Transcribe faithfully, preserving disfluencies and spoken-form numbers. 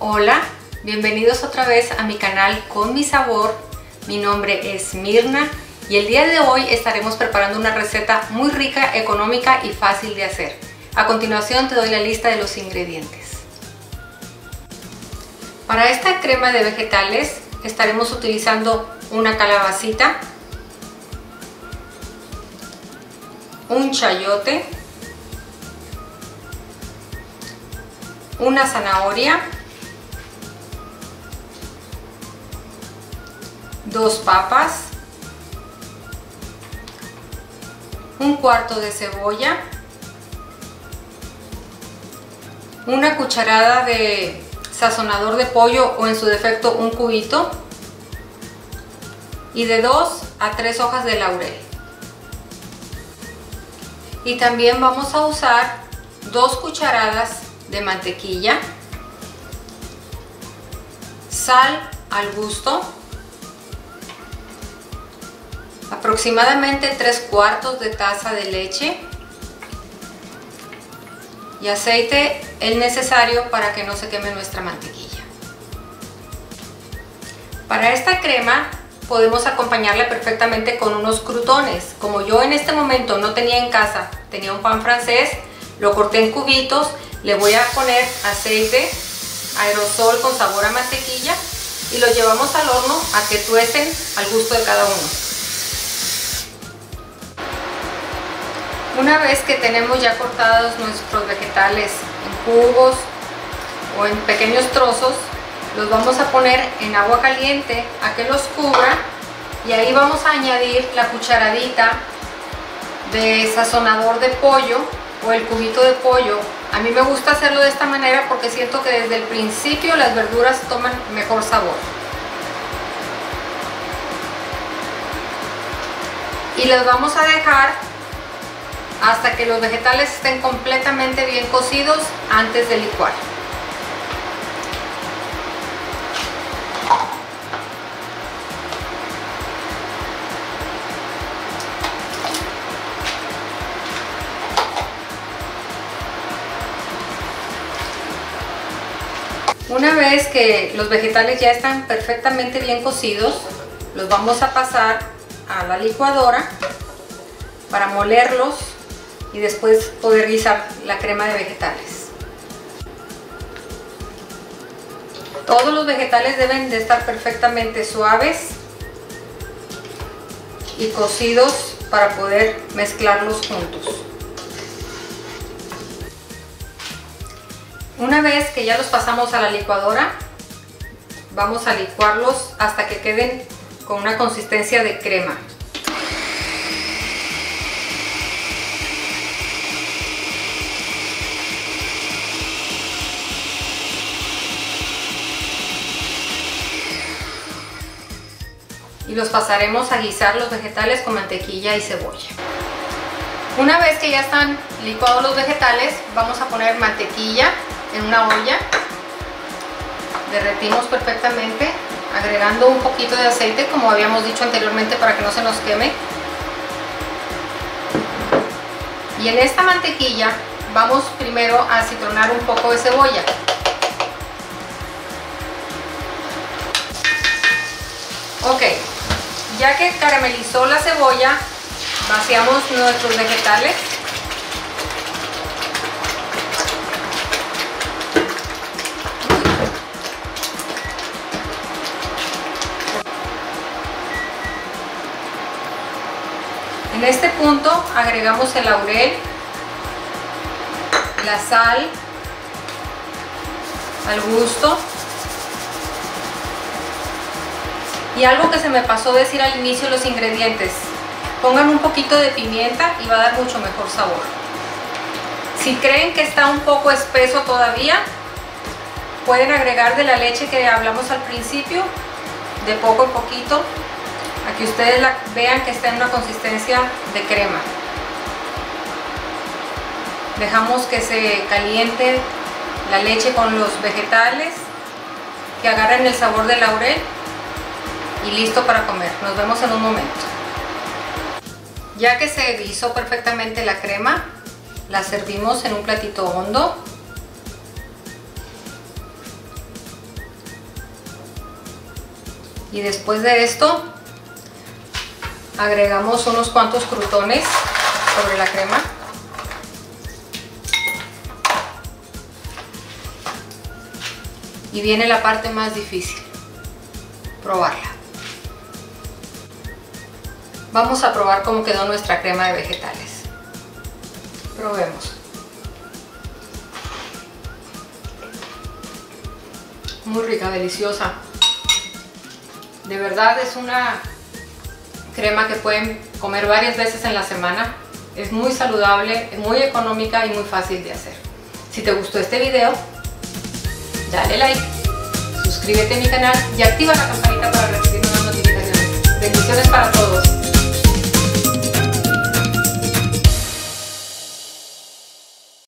Hola, bienvenidos otra vez a mi canal Con Mi Sabor. Mi nombre es Mirna y el día de hoy estaremos preparando una receta muy rica, económica y fácil de hacer. A continuación te doy la lista de los ingredientes. Para esta crema de vegetales estaremos utilizando una calabacita, un chayote, una zanahoria, dos papas, un cuarto de cebolla, una cucharada de sazonador de pollo o en su defecto un cubito y de dos a tres hojas de laurel. Y también vamos a usar dos cucharadas de mantequilla, sal al gusto, aproximadamente tres cuartos de taza de leche y aceite el necesario para que no se queme nuestra mantequilla. Para esta crema podemos acompañarla perfectamente con unos crutones. Como yo en este momento no tenía en casa, tenía un pan francés, lo corté en cubitos, le voy a poner aceite aerosol con sabor a mantequilla y lo llevamos al horno a que tuesten al gusto de cada uno. Una vez que tenemos ya cortados nuestros vegetales en cubos o en pequeños trozos, los vamos a poner en agua caliente a que los cubra y ahí vamos a añadir la cucharadita de sazonador de pollo o el cubito de pollo. A mí me gusta hacerlo de esta manera porque siento que desde el principio las verduras toman mejor sabor. Y los vamos a dejar hasta que los vegetales estén completamente bien cocidos antes de licuar. Una vez que los vegetales ya están perfectamente bien cocidos, los vamos a pasar a la licuadora para molerlos y después poder guisar la crema de vegetales. Todos los vegetales deben de estar perfectamente suaves y cocidos para poder mezclarlos juntos. Una vez que ya los pasamos a la licuadora, vamos a licuarlos hasta que queden con una consistencia de crema. Y los pasaremos a guisar los vegetales con mantequilla y cebolla. Una vez que ya están licuados los vegetales, vamos a poner mantequilla en una olla. Derretimos perfectamente, agregando un poquito de aceite, como habíamos dicho anteriormente, para que no se nos queme. Y en esta mantequilla vamos primero a citronar un poco de cebolla. Ok. Ya que caramelizó la cebolla, vaciamos nuestros vegetales. En este punto agregamos el laurel, la sal al gusto. Y algo que se me pasó decir al inicio, los ingredientes. Pongan un poquito de pimienta y va a dar mucho mejor sabor. Si creen que está un poco espeso todavía, pueden agregar de la leche que hablamos al principio, de poco en poquito, a que ustedes la vean que está en una consistencia de crema. Dejamos que se caliente la leche con los vegetales, que agarren el sabor del laurel. Y listo para comer. Nos vemos en un momento. Ya que se guisó perfectamente la crema, la servimos en un platito hondo Y después de esto agregamos unos cuantos crutones sobre la crema. Y viene la parte más difícil, probarla. Vamos a probar cómo quedó nuestra crema de vegetales. Probemos. Muy rica, deliciosa. De verdad es una crema que pueden comer varias veces en la semana. Es muy saludable, muy económica y muy fácil de hacer. Si te gustó este video, dale like, suscríbete a mi canal y activa la campanita para recibir nuevas notificaciones. Bendiciones para todos.